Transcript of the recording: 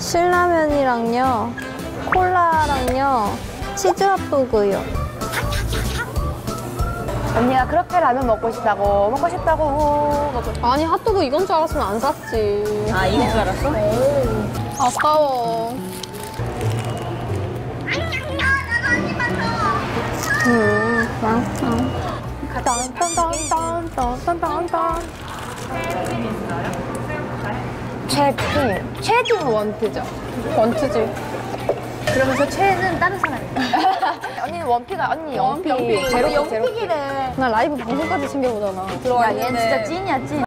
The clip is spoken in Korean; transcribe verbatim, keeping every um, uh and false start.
신라면이랑요, 콜라랑요, 치즈 핫도그요. 언니가 그렇게 라면 먹고 싶다고 먹고 싶다고 먹고 싶... 아니, 핫도그 이건 줄 알았으면 안 샀지. 아 이건 줄 알았어? 아까워. 음, 맛있어. 딴딴딴딴딴딴딴 최팅 최팅 원피죠. 원투지. 그러면서 최는 다른 사람이야. 언니는 원피가 언니 영피 영피. 제로피 제로피. 영픽이래. 나 라이브 방송까지 챙겨보잖아. 야 얘는 진짜 찐이야 찐.